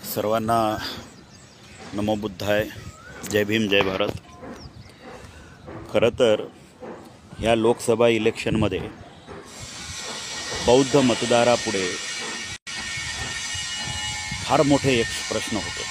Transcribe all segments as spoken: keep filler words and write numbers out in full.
सर्वांना नमो बुद्धाय, जय भीम, जय भारत. खरं तर ह्या लोकसभा इलेक्शनमध्ये बौद्ध मतदारापुढे फार मोठे एक प्रश्न होते.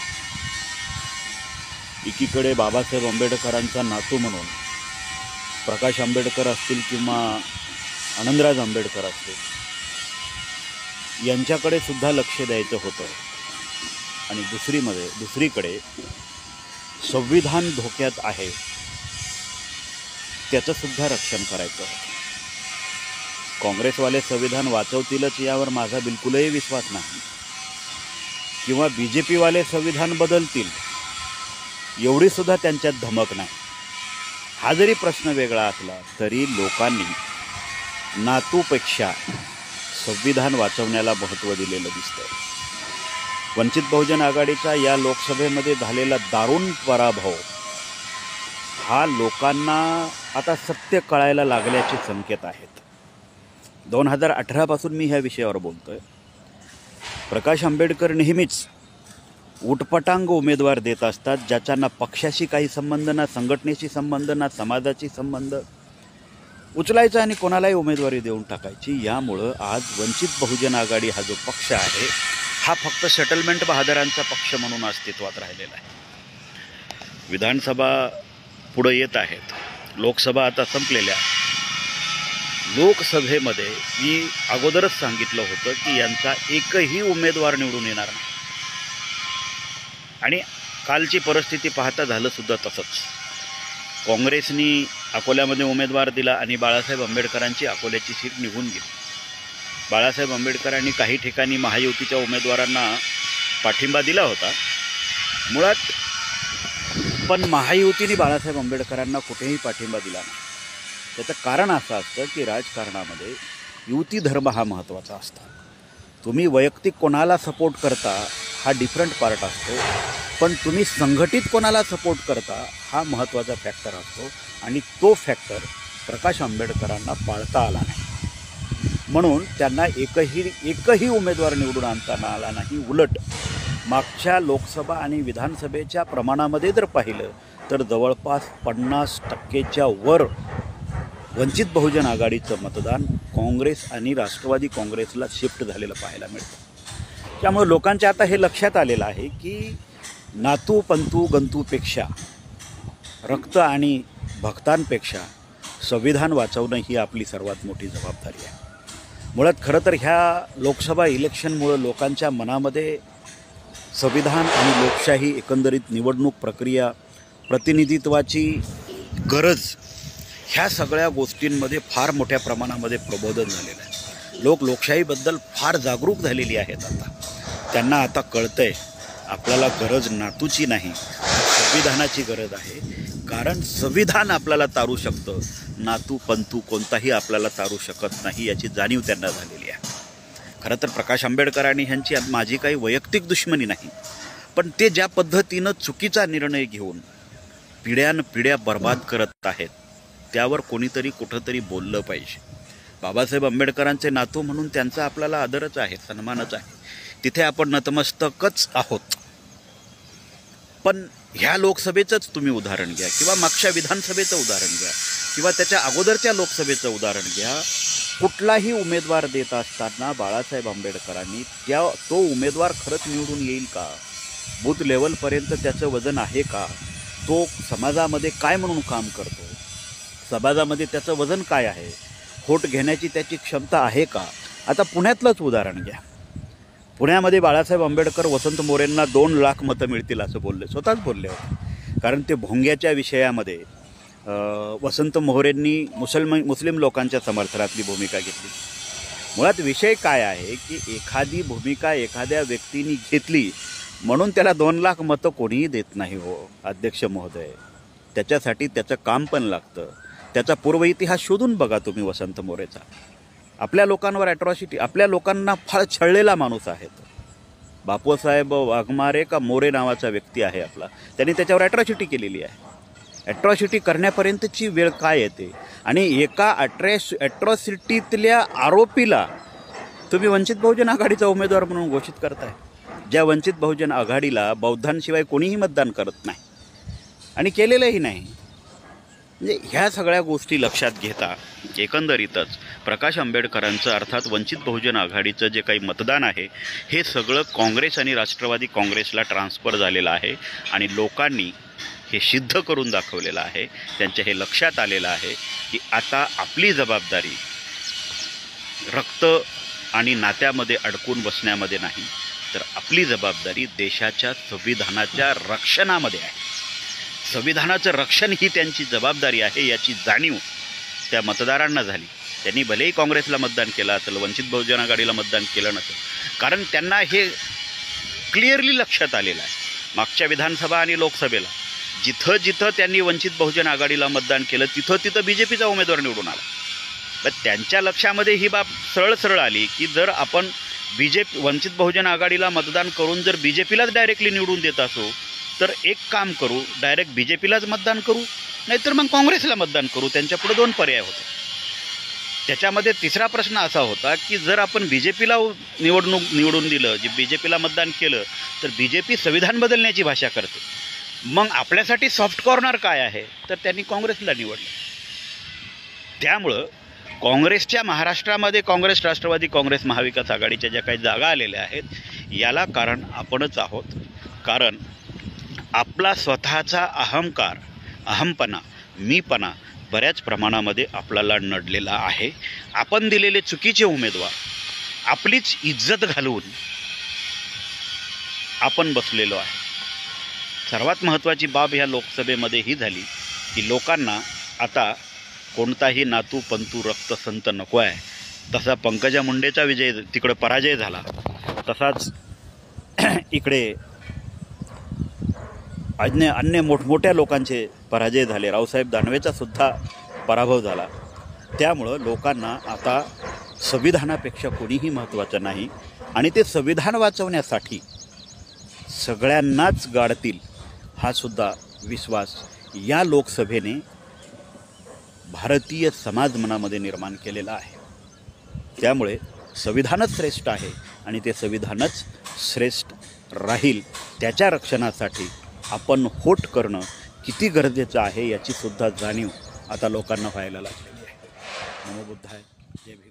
एकीकडे बाबासाहेब आंबेडकरांचा नातू म्हणून प्रकाश आंबेडकर असतील किंवा आनंदराज आंबेडकर असतील, यांच्याकडे सुद्धा लक्ष द्यायचं होतं. आणि दुसरीमध्ये दुसरीकडे संविधान धोक्यात आहे, त्याचंसुद्धा रक्षण करायचं होतं. काँग्रेसवाले संविधान वाचवतीलच यावर माझा बिलकुलही विश्वास नाही, किंवा बी जे पीवाले संविधान बदलतील एवढीसुद्धा त्यांच्यात धमक नाही. हा जरी प्रश्न वेगळा असला तरी लोकांनी नातूपेक्षा संविधान वाचवण्याला महत्त्व दिलेलं दिसतं. वंचित बहुजन आघाडीचा या लोकसभेमध्ये झालेला दारुण पराभव हा लोकांना आता सत्य कळायला लागल्याचे संकेत आहेत. दोन हजार अठरापासून मी ह्या विषयावर बोलतो आहे. प्रकाश आंबेडकर नेहमीच उटपटांग उमेदवार देत असतात, ज्याचा ना पक्षाशी काही संबंध, ना संघटनेशी संबंध, ना समाजाशी संबंध. उचलायचा आणि कोणालाही उमेदवारी देऊन टाकायची. यामुळं आज वंचित बहुजन आघाडी हा जो पक्ष आहे हा फक्त सेटलमेंट बहादरांचा पक्ष म्हणून अस्तित्वात राहिलेला आहे. विधानसभा पुढे येत आहेत, लोकसभा आता संपलेल्या. लोकसभेमध्ये मी अगोदरच सांगितलं होतं की यांचा एकही उमेदवार निवडून येणार नाही. आणि कालची परिस्थिती पाहता झालं सुद्धा तसंच. काँग्रेसनी अकोल्यामध्ये उमेदवार दिला आणि बाळासाहेब आंबेडकरांची अकोल्याची सीट निघून गेली. बाळासाहेब आंबेडकरांनी काही ठिकाणी महायुतीच्या उमेदवारांना पाठिंबा दिला होता मुळात, पण महायुतीने बाळासाहेब आंबेडकरांना कुठेही पाठिंबा दिला नाही. त्याचं कारण असं असतं की राजकारणामध्ये युती धर्म हा महत्त्वाचा असतो. तुम्ही वैयक्तिक कोणाला सपोर्ट करता हा डिफरंट पार्ट असतो, पण तुम्ही संघटित कोणाला सपोर्ट करता हा महत्त्वाचा फॅक्टर असतो. आणि तो फॅक्टर प्रकाश आंबेडकरांना पाळता आला नाही, म्हणून त्यांना एकही एकही उमेदवार निवडून आणता आला नाही. उलट मागच्या लोकसभा आणि विधानसभेच्या प्रमाणामध्ये जर पाहिलं तर जवळपास पन्नास टक्केच्या वर वंचित बहुजन आघाडीचं मतदान काँग्रेस आणि राष्ट्रवादी काँग्रेसला शिफ्ट झालेलं पाहायला मिळतं. त्यामुळे लोकांच्या आता हे लक्षात आलेलं आहे की नातू पंतू गंतूपेक्षा, रक्त आणि भक्तांपेक्षा संविधान वाचवणं ही आपली सर्वात मोठी जबाबदारी आहे. मुळात खरं तर ह्या लोकसभा इलेक्शनमुळं लोकांच्या मनामध्ये संविधान आणि लोकशाही, एकंदरीत निवडणूक प्रक्रिया, प्रतिनिधित्वाची गरज, ह्या सगळ्या गोष्टींमध्ये फार मोठ्या प्रमाणामध्ये प्रबोधन झालेलं आहे. लोक लोकशाहीबद्दल फार जागरूक झालेली आहेत. आता त्यांना आता कळतं आहे आपल्याला गरज नातूची नाही, संविधानाची गरज आहे. कारण संविधान आपल्याला तारू शकतं, नातू पंतू कोणताही आपल्याला तारू शकत नाही, याची जाणीव त्यांना झालेली आहे. खरं तर प्रकाश आंबेडकरांनी ह्यांची माझी काही वैयक्तिक दुश्मनी नाही, पण ते ज्या पद्धतीनं चुकीचा निर्णय घेऊन पिढ्यानपिढ्या बर्बाद करत आहेत त्यावर कोणीतरी कुठंतरी बोललं पाहिजे. बाबासाहेब आंबेडकरांचे नातू म्हणून त्यांचा आपल्याला आदरच आहे, सन्मानच आहे, तिथे आपण नतमस्तकच आहोत. पण ह्या लोकसभेचंच तुम्ही उदाहरण घ्या, किंवा मागच्या विधानसभेचं उदाहरण घ्या, किंवा त्याच्या अगोदरच्या लोकसभेचं उदाहरण घ्या. कुठलाही उमेदवार देत असताना बाळासाहेब आंबेडकरांनी त्या तो उमेदवार खरंच निवडून येईल का, बूथ लेवलपर्यंत त्याचं वजन आहे का, तो समाजामध्ये काय म्हणून काम करतो, समाजामध्ये त्याचं वजन काय आहे, व्होट घेण्याची त्याची क्षमता आहे का. आता पुण्यातलंच उदाहरण घ्या. पुण्यामध्ये बाळासाहेब आंबेडकर वसंत मोरेंना दोन लाख मतं मिळतील असं बोलले, स्वतःच बोलले होते. कारण ते भोंग्याच्या विषयामध्ये वसंत मोरेंनी मुसलम मुस्लिम लोकांच्या समर्थनातली भूमिका घेतली. मुळात विषय काय आहे की एखादी भूमिका एखाद्या व्यक्तीने घेतली म्हणून त्याला दोन लाख मतं कोणीही देत नाही हो अध्यक्ष महोदय. त्याच्यासाठी त्याचं काम पण लागतं. त्याचा पूर्व इतिहास शोधून बघा तुम्ही वसंत मोरेचा. आपल्या लोकांवर ॲट्रॉसिटी, आपल्या लोकांना फार छळलेला माणूस आहे तो. बापूसाहेब वाघमारे का मोरे नावाचा व्यक्ती आहे आपला, त्यांनी त्याच्यावर ॲट्रॉसिटी केलेली आहे. ॲट्रॉसिटी करण्यापर्यंतची वेळ काय येते, आणि एका ॲट्रॅस ॲट्रॉसिटीतल्या आरोपीला तुम्ही वंचित बहुजन आघाडीचा उमेदवार म्हणून घोषित करताय. ज्या वंचित बहुजन आघाडीला बौद्धांशिवाय कोणीही मतदान करत नाही आणि केलेलंही नाही. म्हणजे ह्या सगळ्या गोष्टी लक्षात घेता एकंदरीतच प्रकाश आंबेडकरांचं अर्थात वंचित बहुजन आघाडीचं जे काही मतदान आहे हे सगळं काँग्रेस आणि राष्ट्रवादी काँग्रेसला ट्रान्सफर झालेलं आहे आणि लोकांनी हे सिद्ध करून दाखवलेलं आहे. त्यांच्या हे लक्षात आलेलं आहे की आता आपली जबाबदारी रक्त आणि नात्यामध्ये अडकून बसण्यामध्ये नाही, तर आपली जबाबदारी देशाच्या संविधानाच्या रक्षणामध्ये आहे. संविधानाचं रक्षण ही त्यांची जबाबदारी आहे याची जाणीव त्या मतदारांना झाली. त्यांनी भलेही काँग्रेसला मतदान केलं असेल, वंचित बहुजन आघाडीला मतदान केलं नसेल, कारण त्यांना हे क्लिअरली लक्षात आलेलं आहे. मागच्या विधानसभा आणि लोकसभेला जिथं जिथं त्यांनी वंचित बहुजन आघाडीला मतदान केलं तिथं तिथं बी जे पीचा उमेदवार निवडून आला. तर त्यांच्या लक्षामध्ये ही बाब सरळ सरळ आली की जर आपण B J P Vanchit Bahujan आघाडीला मतदान करून जर बी जे पीलाच डायरेक्टली निवडून देत असो तर एक काम करू, डायरेक्ट बी जे पीलाच मतदान करू, नाहीतर मग काँग्रेसला मतदान करू. त्यांच्यापुढे दोन पर्याय होते. त्याच्यामध्ये तिसरा प्रश्न असा होता की जर आपण बी जे पीला निवडणूक निवडून दिलं, जे बी जे पीला मतदान केलं, तर बी जे पी संविधान बदलण्याची भाषा करते. मग आपल्यासाठी सॉफ्ट कॉर्नर काय आहे, तर त्यांनी काँग्रेसला निवडलं. त्यामुळं काँग्रेसच्या महाराष्ट्रामध्ये काँग्रेस, राष्ट्रवादी काँग्रेस, महाविकास आघाडीच्या ज्या काही जागा आलेल्या आहेत याला कारण आपणच आहोत. कारण आपला स्वतःचा अहंकार, अहमपणा, मीपणा बऱ्याच प्रमाणामध्ये आपल्याला नडलेला आहे. आपण दिलेले चुकीचे उमेदवार, आपलीच इज्जत घालवून आपण बसलेलो आहे. सर्वात महत्त्वाची बाब ह्या लोकसभेमध्ये ही झाली की लोकांना आता कोणताही नातू पंतू रक्त संत नको आहे. तसा पंकजा मुंडेचा विजय तिकडं पराजय झाला, तसाच इकडे अन्य अन्य मोठमोठ्या लोकांचे पराजय झाले. रावसाहेब दानवेचा सुद्धा पराभव झाला. त्यामुळं लोकांना आता संविधानापेक्षा कोणीही महत्त्वाचं नाही आणि ते संविधान वाचवण्यासाठी सगळ्यांनाच गाडतील हा सुद्धा विश्वास या लोकसभेने भारतीय समाज मनामध्ये निर्माण केलेला आहे. त्यामुळे संविधानच श्रेष्ठ आहे आणि ते संविधानच श्रेष्ठ राहील. त्याच्या रक्षणासाठी आपण होट करणं किती गरजेचं आहे याची सुद्धा जाणीव आता लोकांना व्हायला लागलेली आहे. नमो बुद्धाय. जय भीम.